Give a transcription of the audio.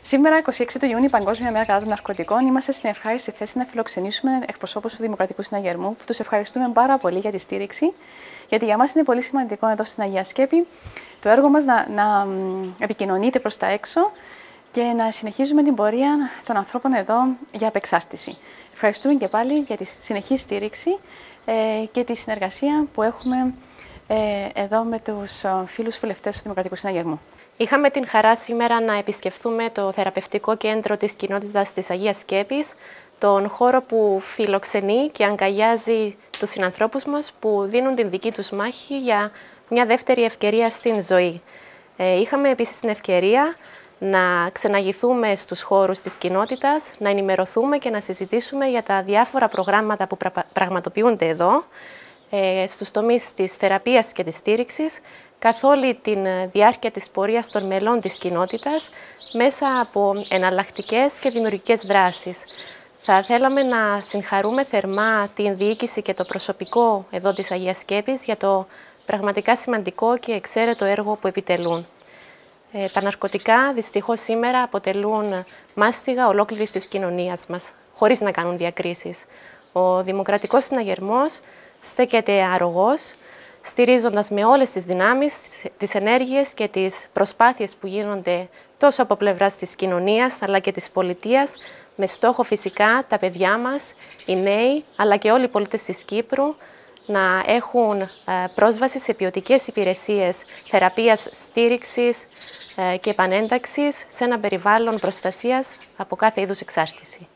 Σήμερα, 26 του Ιούνιου, Παγκόσμια Μέρα κατά των Ναρκωτικών, είμαστε στην ευχάριστη θέση να φιλοξενήσουμε εκπροσώπους του Δημοκρατικού Συναγερμού, που τους ευχαριστούμε πάρα πολύ για τη στήριξη, γιατί για μας είναι πολύ σημαντικό εδώ στην Αγία Σκέπη το έργο μας να επικοινωνείται προς τα έξω και να συνεχίζουμε την πορεία των ανθρώπων εδώ για απεξάρτηση. Ευχαριστούμε και πάλι για τη συνεχή στήριξη και τη συνεργασία που έχουμε εδώ με τους φίλους βουλευτές του Δημοκρατικού Συναγερμού. Είχαμε την χαρά σήμερα να επισκεφθούμε το θεραπευτικό κέντρο της κοινότητας της Αγίας Σκέπης, τον χώρο που φιλοξενεί και αγκαλιάζει τους συνανθρώπους μας που δίνουν την δική τους μάχη για μια δεύτερη ευκαιρία στην ζωή. Είχαμε επίσης την ευκαιρία να ξεναγηθούμε στους χώρους της κοινότητας, να ενημερωθούμε και να συζητήσουμε για τα διάφορα προγράμματα που πραγματοποιούνται εδώ, στους τομείς της θεραπείας και της στήριξης, καθ' όλη τη διάρκεια της πορείας των μελών της κοινότητας, μέσα από εναλλακτικές και δημιουργικές δράσεις. Θα θέλαμε να συγχαρούμε θερμά την διοίκηση και το προσωπικό εδώ της Αγίας Σκέπης για το πραγματικά σημαντικό και εξαίρετο έργο που επιτελούν. Τα ναρκωτικά δυστυχώς σήμερα αποτελούν μάστιγα ολόκληρης της κοινωνίας μας, χωρίς να κάνουν διακρίσεις. Ο Δημοκρατικός Συναγερμός στέκεται αρρωγός, στηρίζοντας με όλες τις δυνάμεις, τις ενέργειες και τις προσπάθειες που γίνονται τόσο από πλευράς της κοινωνίας αλλά και της πολιτείας, με στόχο φυσικά τα παιδιά μας, οι νέοι αλλά και όλοι οι πολίτες της Κύπρου να έχουν πρόσβαση σε ποιοτικές υπηρεσίες θεραπείας, στήριξης και επανένταξης σε ένα περιβάλλον προστασίας από κάθε είδους εξάρτηση.